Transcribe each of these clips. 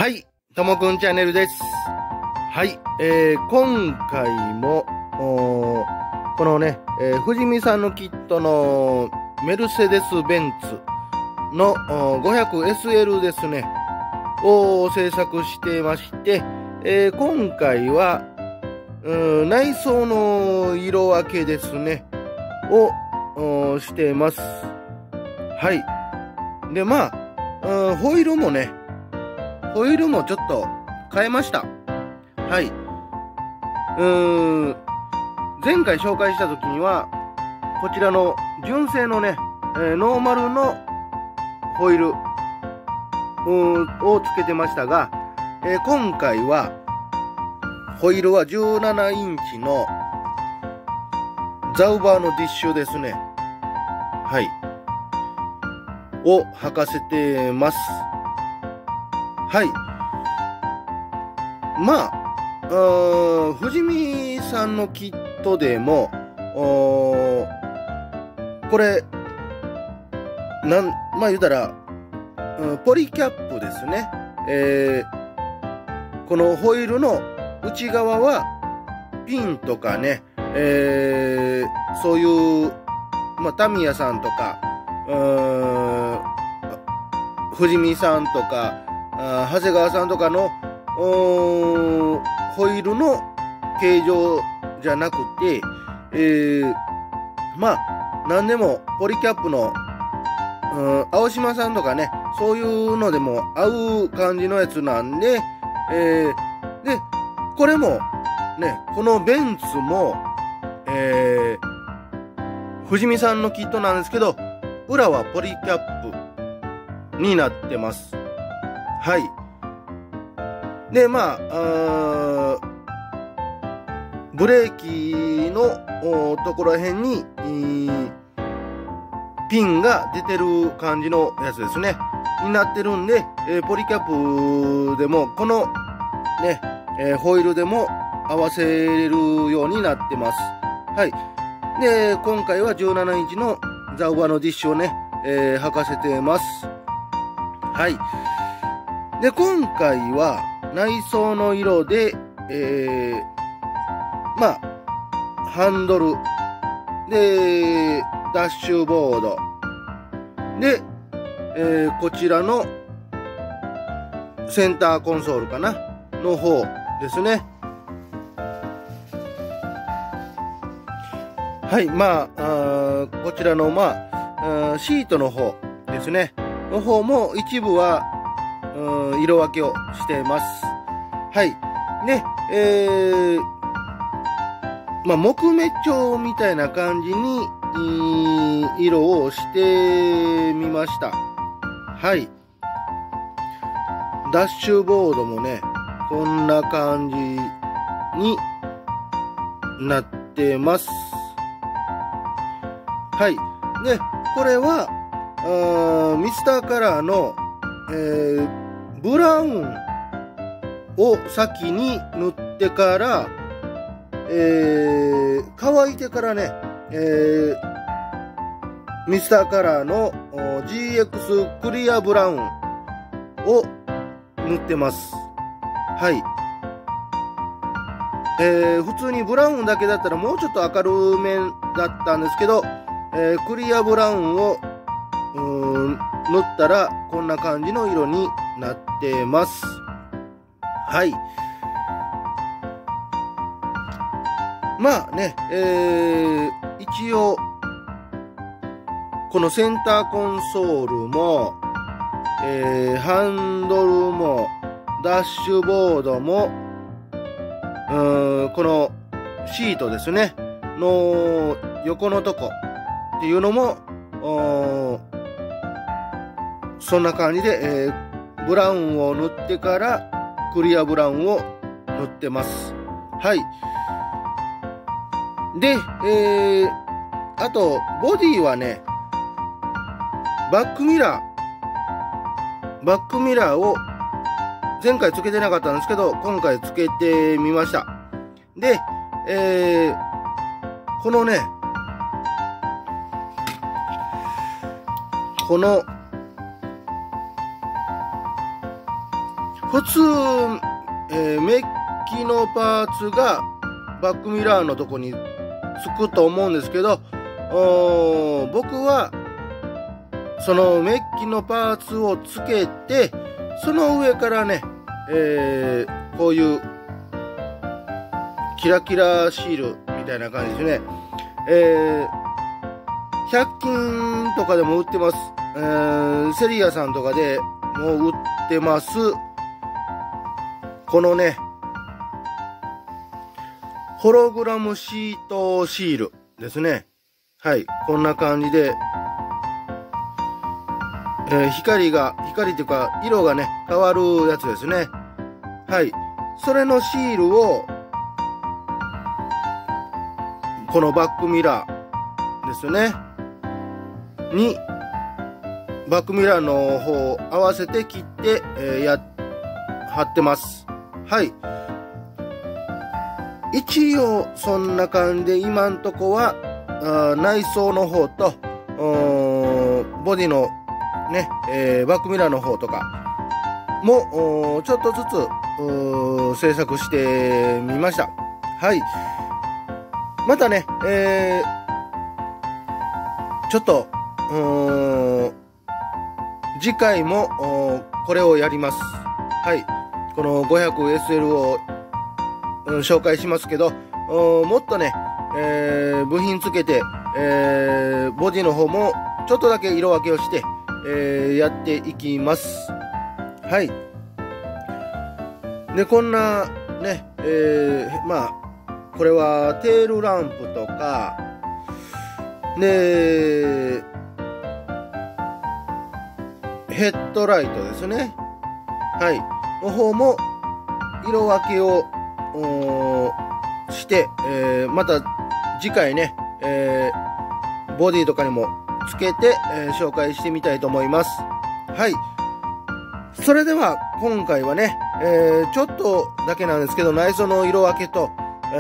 はい、ともくんチャンネルです。はい、今回も、このね、富士見さんのキットのメルセデス・ベンツの 500SL ですね、を制作してまして、今回は、内装の色分けですね、をしてます。はい。で、まあ、ホイールもちょっと変えました。はい。前回紹介した時には、こちらの純正のね、ノーマルのホイールをつけてましたが、今回は、ホイールは17インチのザウバーのディッシュですね。はい。を履かせてます。はい。まあ、富士見さんのキットでも、これ、まあ言うたら、ポリキャップですね。このホイールの内側は、ピンとかね、そういう、まあ、タミヤさんとか、富士見さんとか、長谷川さんとかのホイールの形状じゃなくて、まあ何でもポリキャップの青島さんとかね、そういうのでも合う感じのやつなんで、でこれもね、このベンツも、富士見さんのキットなんですけど、裏はポリキャップになってます。はい。で、まあ、ブレーキのところらへんに、ピンが出てる感じのやつですね。になってるんで、ポリキャップでも、このね、ホイールでも合わせれるようになってます。はい。で、今回は17インチのザウバーのディッシュをね、履かせてます。はい。で、今回は内装の色で、まあ、ハンドル、で、ダッシュボード、で、こちらのセンターコンソールかなの方ですね。はい、まあ、こちらの、まあ、シートの方ですね。の方も一部は、色分けをしてます。はい。で、まあ、木目調みたいな感じに、色をしてみました。はい。ダッシュボードもね、こんな感じになってます。はい。で、これは、ミスターカラーの、ブラウンを先に塗ってから、乾いてからね、ミスターカラーの GX クリアブラウンを塗ってます。はい。普通にブラウンだけだったらもうちょっと明るめだったんですけど、クリアブラウンを塗ったらこんな感じの色になってます。はい。まあね、一応このセンターコンソールも、ハンドルもダッシュボードもこのシートですねの横のとこっていうのもそんな感じで、ブラウンを塗ってからクリアブラウンを塗ってます。はい。で、あとボディはね、バックミラーを前回つけてなかったんですけど、今回つけてみました。で、このね、 普通、メッキのパーツがバックミラーのとこにつくと思うんですけど、僕はそのメッキのパーツをつけて、その上からね、こういうキラキラシールみたいな感じですね。100均とかでも売ってます。セリアさんとかでもう売ってます。このね、ホログラムシートシールですね。はい、こんな感じで、光っていうか色がね、変わるやつですね。はい、それのシールを、このバックミラーですね。に、バックミラーの方を合わせて切って、貼ってます。はい。一応、そんな感じで、今んとこは、内装の方と、ボディのね、バックミラーの方とかも、ちょっとずつ、制作してみました。はい。またね、ちょっと、次回もこれをやります。はい。この 500SL を、紹介しますけど、もっとね、部品つけて、ボディの方もちょっとだけ色分けをして、やっていきます。はい。で、こんなね、まあ、これはテールランプとか、で、ヘッドライトですね。はい。の方も色分けをして、また次回ね、ボディとかにもつけて、紹介してみたいと思います。はい。それでは今回はね、ちょっとだけなんですけど、内装の色分けと、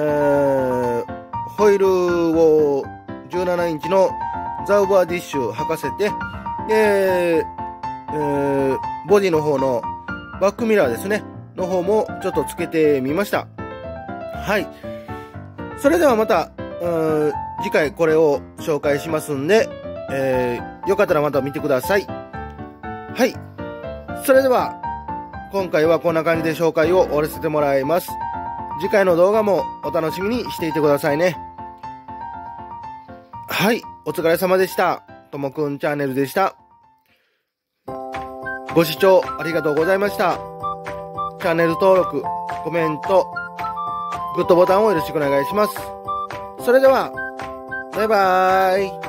ホイールを17インチのザウバーディッシュ履かせて、で、ボディの方のバックミラーですね、の方もちょっとつけてみました。はい。それではまた、次回これを紹介しますんで、よかったらまた見てください。はい。それでは、今回はこんな感じで紹介を終わらせてもらいます。次回の動画もお楽しみにしていてくださいね。はい。お疲れ様でした。ともくんチャンネルでした。ご視聴ありがとうございました。チャンネル登録、コメント、グッドボタンをよろしくお願いします。それでは、バイバーイ。